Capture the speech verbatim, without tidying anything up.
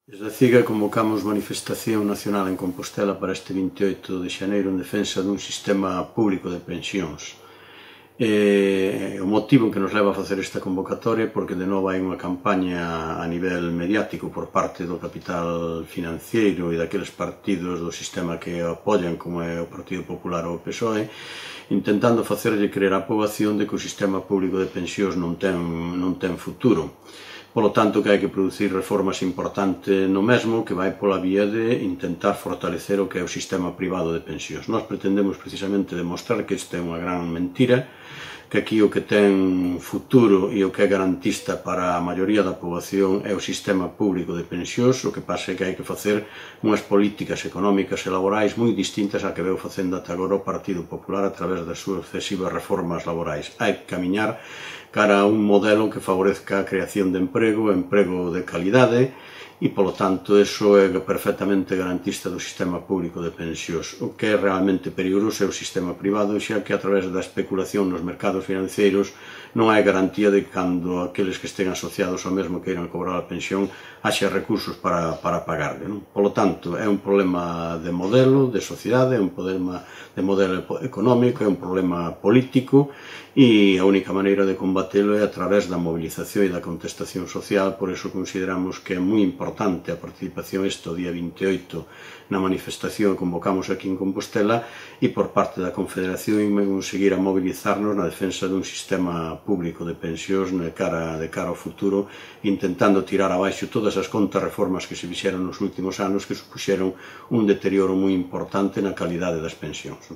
Desde a CIGA convocamos manifestación nacional en Compostela para este vinte e oito de xaneiro en defensa dun sistema público de pensións. E o motivo que nos leva a facer esta convocatoria é porque de novo hai unha campaña a nivel mediático por parte do capital financiero e daqueles partidos do sistema que apoian, como é o Partido Popular ou o P S O E, intentando facerlle creer á poboación de que o sistema público de pensións non ten, non ten futuro. Polo tanto, que hai que producir reformas importantes no mesmo, que vai pola vía de intentar fortalecer o que é o sistema privado de pensións. Nós pretendemos precisamente demostrar que isto é unha gran mentira, que aquí o que ten futuro e o que é garantista para a maioría da poboación é o sistema público de pensións. O que pasa é que hai que facer unhas políticas económicas e laborais moi distintas a que veu facendo ata agora o Partido Popular a través das súas excesivas reformas laborais. Hai que camiñar cara a un modelo que favorezca a creación de emprego, emprego de calidade, e, polo tanto, eso é perfectamente garantista do sistema público de pensións. O que é realmente perigoso é o sistema privado, xa que a través da especulación nos mercados financeiros non hai garantía de que cando aqueles que estén asociados ao mesmo que irán cobrar a pensión haxa recursos para, para pagarle, non? Polo tanto, é un problema de modelo, de sociedade, é un problema de modelo económico, é un problema político, e a única maneira de combatelo é a través da movilización e da contestación social. Por iso consideramos que é moi importante a participación este día vinte e oito na manifestación que convocamos aquí en Compostela, e por parte da Confederación imos seguir a mobilizarnos na defensa dun sistema público de pensións de cara, de cara ao futuro, intentando tirar abaixo todas as contrarreformas que se fixeron nos últimos anos que supuxeron un deterioro moi importante na calidade das pensións.